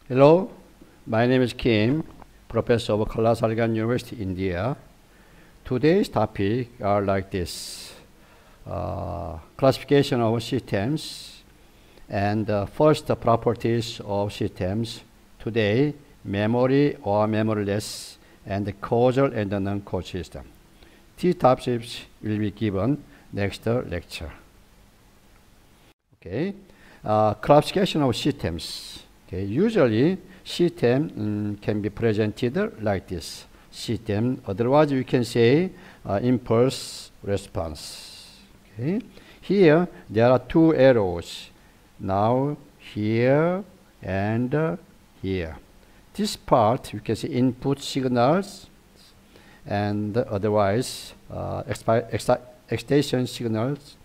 Hello, my name is Kim, professor of Kalasalgan University, India. Today's topic are like this: classification of systems, and first the properties of systems. Today, memory or memoryless, and the causal and the non-causal system. These topics will be given next lecture. Okay, classification of systems. Okay, usually system can be presented like this. System, otherwise we can say impulse response. Okay, here there are two arrows. Now here and here. This part you can see input signals, and otherwise excitation signals,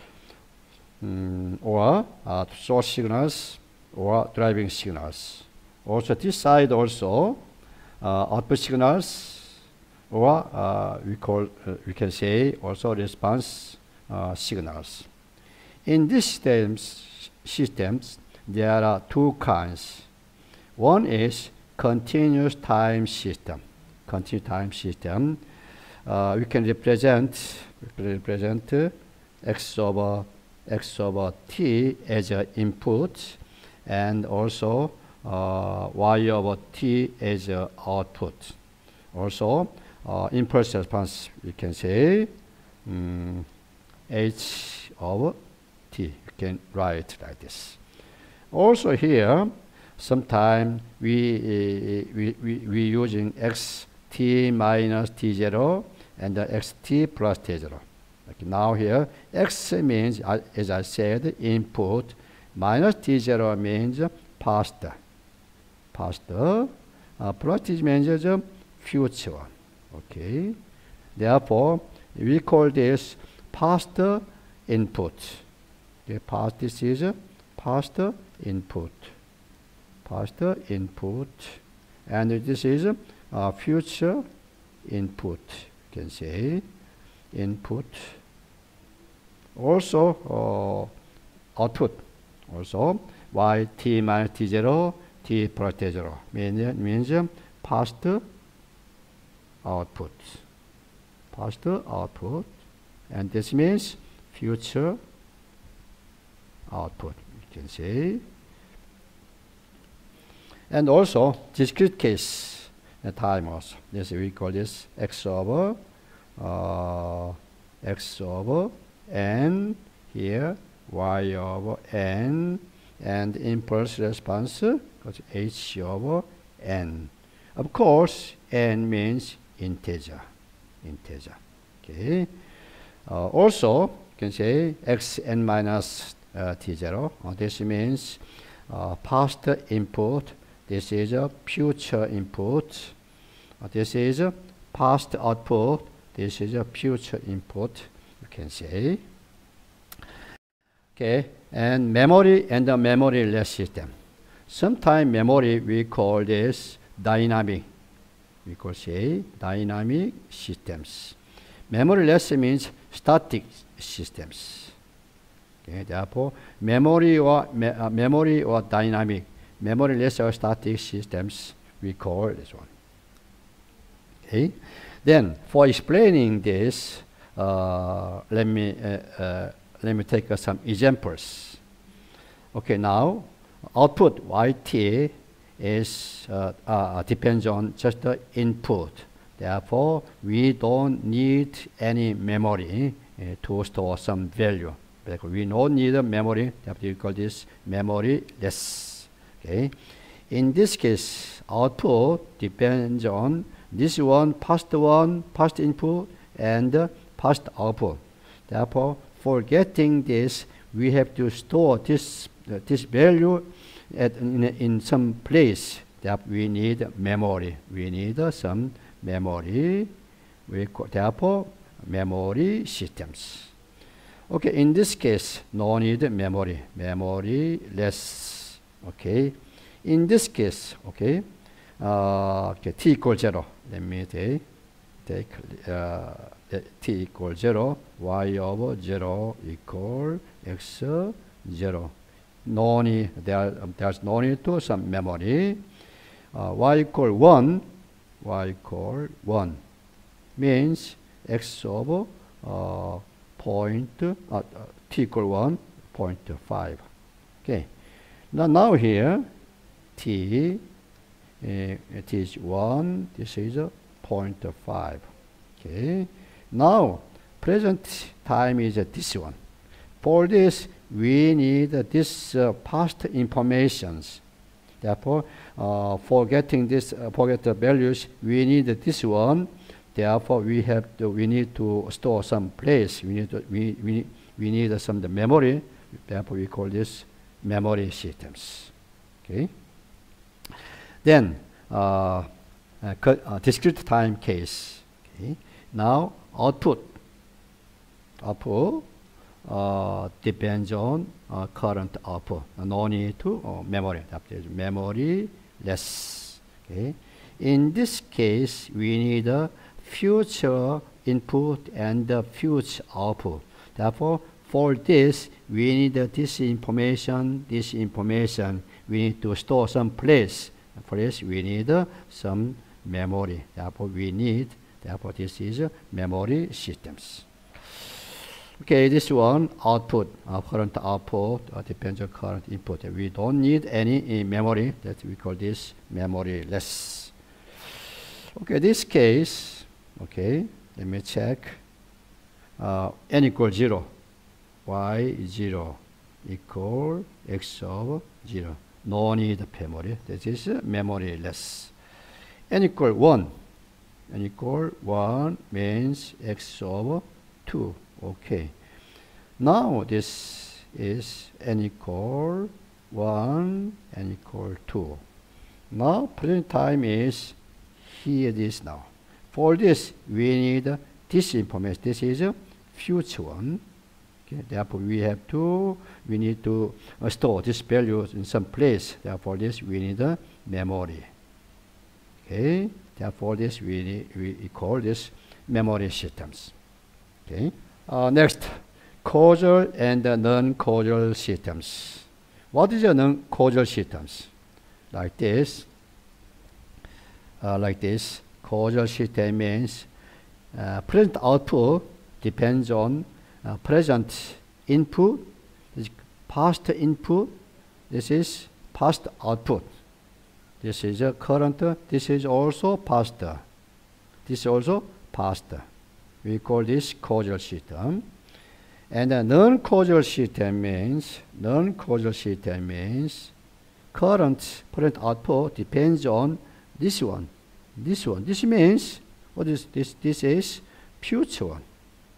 or source signals or driving signals. Also this side also output signals, or we can say also response signals. In these systems there are two kinds. One is continuous time system. Continuous time system. We can represent x over t as an input, and also y over t as an output. Also impulse response we can say h over t. You can write like this. Also here sometime we using xt minus t0 and xt plus t0. Okay, now here x means, as I said, input, minus t0 means past, plus t means future one. Okay, therefore we call this past input. Okay, past, this is past input, and this is future input. You can say input. Also output. Also yt minus t0, t plus t0 means past output, and this means future output, you can say. And also discrete case time also. This we call this x over n, here y over n, and impulse response goes h over n. Of course n means integer. Okay, also you can say xn minus t0. This means past input. This is a future input. This is a past output. This is a future input, you can say. Okay, and memory and the memoryless system. Sometimes memory we call this dynamic. We could say dynamic systems. Memoryless means static systems. Okay, therefore memory or dynamic, memoryless or static systems we call this one. Okay, then for explaining this, let me take some examples. Okay, now output yt is depends on just the input. Therefore we don't need any memory to store some value. Because we don't need a memory, therefore we call this memoryless. Okay, in this case output depends on this one, past input, and past output. Therefore for getting this we have to store this value in some place. Therefore we need memory. We need some memory. Therefore memory systems. Okay, in this case no need memory, memoryless. Okay, in this case, okay, t equals 0. Let me take t equals 0, y over 0 equal x 0. no need, there's no need to some memory. Y equal 1, y equal 1 means x of t equal 1, 0.5. Okay. Now here t is 1, this is 0.5. Okay. Now present time is this one. For this we need this past informations. Therefore, for getting this, forget the values, we need this one. Therefore, we need to store some place. We need some the memory. Therefore, we call this memory systems. Okay. Then discrete time case. Okay. Now output depends on current output. No need to memory. That is memory less. Okay. In this case, we need a future input and the future output. Therefore, for this, we need this information. We need to store some place. For this, we need some memory. Therefore, this is memory systems. Okay, this one output, current output depends on current input. We don't need any memory. That we call this memory less. Okay, this case. Okay, let me check. N equal 0, y 0 equal x of 0. No need memory. That is memory less. N equal 1. N equal 1 means x of 2. Okay. Now this is n equal 1, n equal 2. Now present time is here it is now. For this we need this information. This is a future one. Okay. Therefore we need to store this value in some place. Therefore this we need a memory. Okay. Therefore this we call this memory systems. Okay. Next, causal and non-causal systems. What is a non-causal systems? Like this. Causal system means present output depends on present input. This past input. This is past output. This is a current. This is also past. This is also past. We call this causal system. And a non-causal system means current present output depends on this one. This means what is this? This is future one.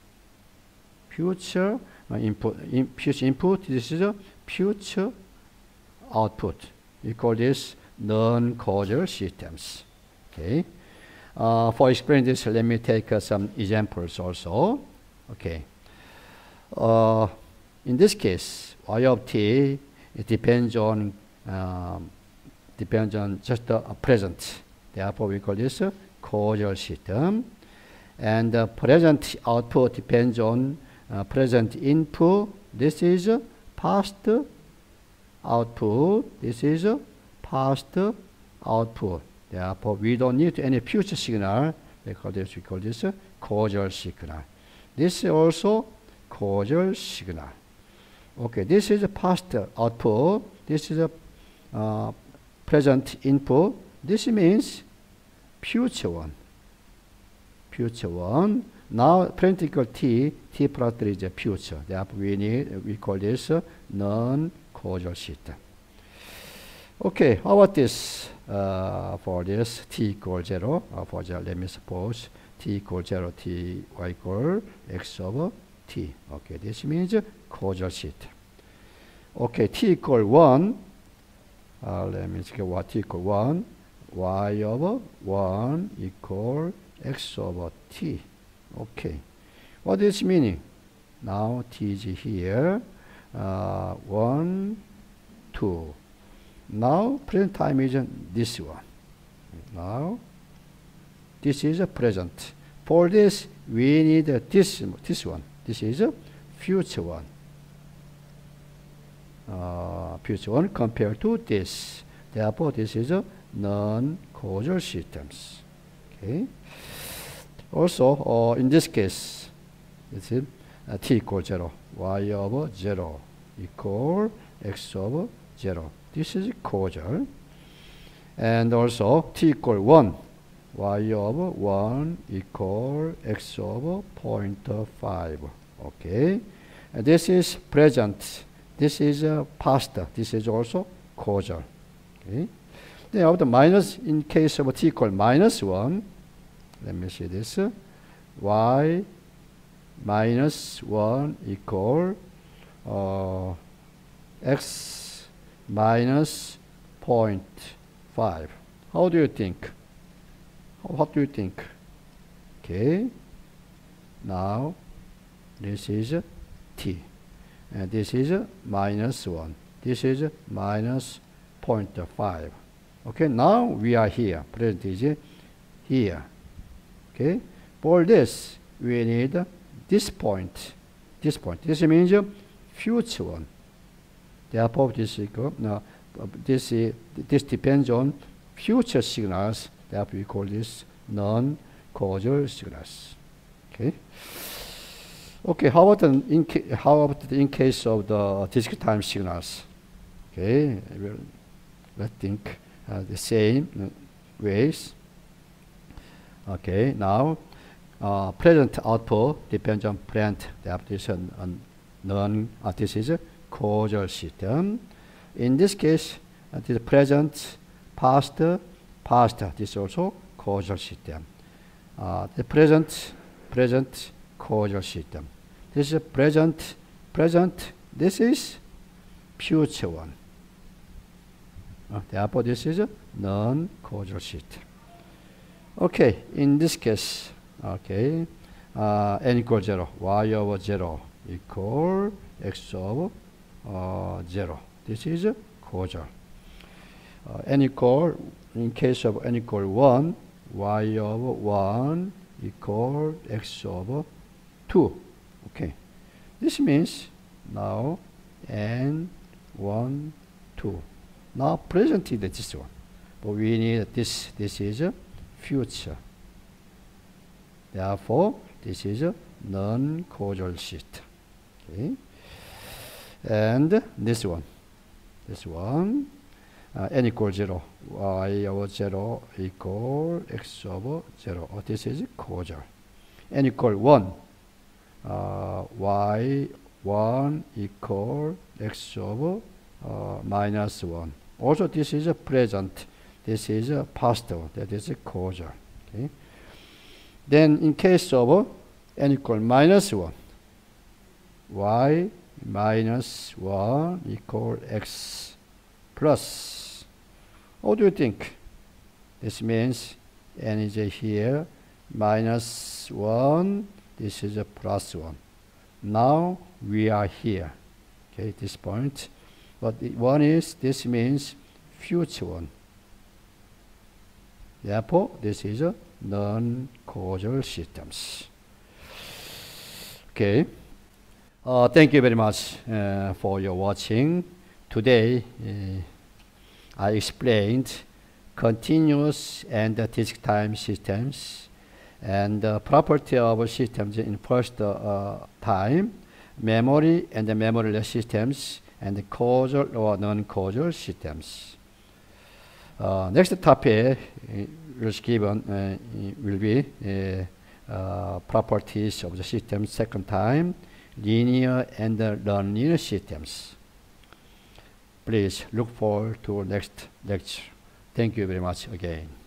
Future input. This is a future output. We call this non-causal systems. Okay. For explaining this, let me take some examples also. Okay. In this case, y of t it depends on just the present. Therefore, we call this a causal system. And the present output depends on present input. This is past output. This is past output. Therefore, we don't need any future signal because we call this a causal signal. This is also causal signal. Okay, this is a past output. This is a present input. This means future one. Now, present equal t plus 3 is a future. Therefore, we call this a non-causal system. Okay, how about this? For this t equal 0, for example, let me suppose t equal 0, t y equal x over t. Okay, this means causal system. Okay, t equal 1, let me see what t equal 1, y over 1 equal x over t. Okay, what is meaning? Now t is here, 1, 2. Now present time is this one. Now this is a present. For this we need this one. This is a future one. future one compared to this. Therefore, this is a non-causal systems. Okay. Also, in this case, this is t equals 0. Y over 0 equal x over 0. This is causal. And also, t equal 1. Y over 1 equal x over 0.5. Okay. And this is present. This is past. This is also causal. Okay. Then of the minus, in case of t equal minus 1, let me see this. Y minus 1 equal x minus 0.5. How do you think? What do you think? Okay. Now, this is t. And this is minus 1. This is minus 0.5. Okay, now we are here. Present is here. Okay, for this, we need this point. This point. This means future one. Therefore, this equal. Now, this depends on future signals. Therefore, we call this non-causal signals. Okay. Okay. How about in case of the discrete time signals? Okay. Let's think the same ways. Okay. Now, present output depends on present. Therefore, this is this is a causal system. In this case, this present, past. This is also causal system. The present causal system. This is present. This is future one. Therefore, this is a non-causal system. Okay, in this case, okay, n equals 0, y over 0 equal x over 0. This is causal. N equal, in case of n equal 1, y over 1 equal x over 2. Okay. This means now n 1 2. Now present is this one, but we need this. This is a future. Therefore, this is a non-causal system. Okay. And this one, n equals 0, y over 0 equal x over 0. This is causal. N equal 1, y 1 equal x over minus 1. Also, this is a present. This is a past one. That is a causal. Okay. Then, in case of n equal minus 1, y minus 1 equal x plus. What do you think? This means n is here, minus 1, this is a plus 1. Now we are here, okay, this point. But one is, this means future one. Therefore, this is a non-causal systems. Okay. Thank you very much for your watching. Today, I explained continuous and discrete time systems and the property of systems in first time, memory and the memoryless systems, and the causal or non-causal systems. Next topic is given will be properties of the system second time, linear and nonlinear systems. Please look forward to next lecture. Thank you very much again.